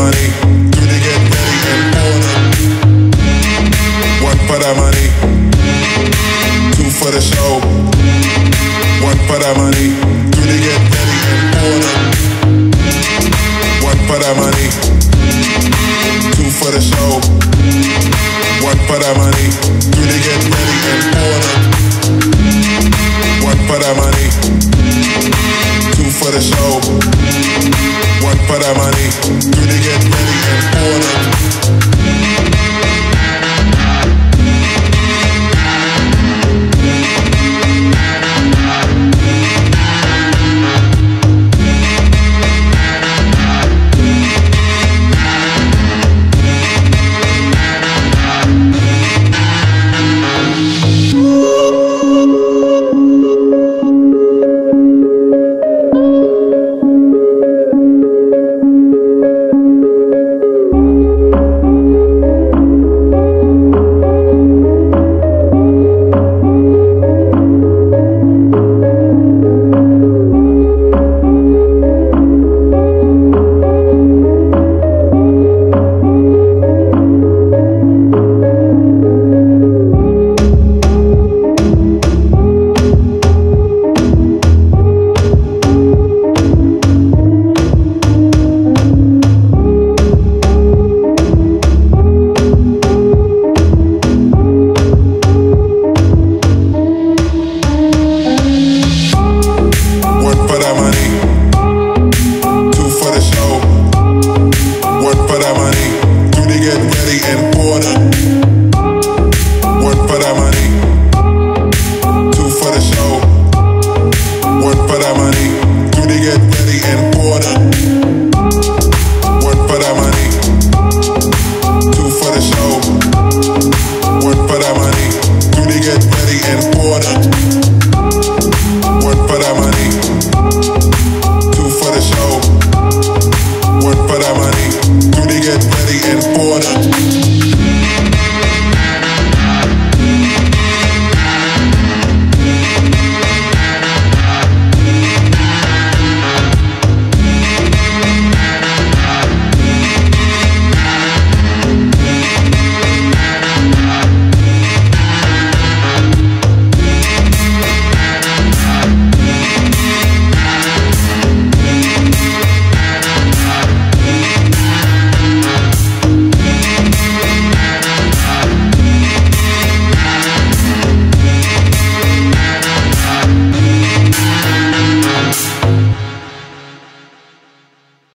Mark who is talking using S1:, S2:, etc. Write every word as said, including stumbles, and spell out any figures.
S1: money? Do they get ready and order? One for the money, two for the show. One for the money. Do they get ready and order? One for the money, two for the show. One for the money. Do they get ready and order? One for the money, two for the show. One for the money. Do they get ready and order? One for the money, do they get ready and order?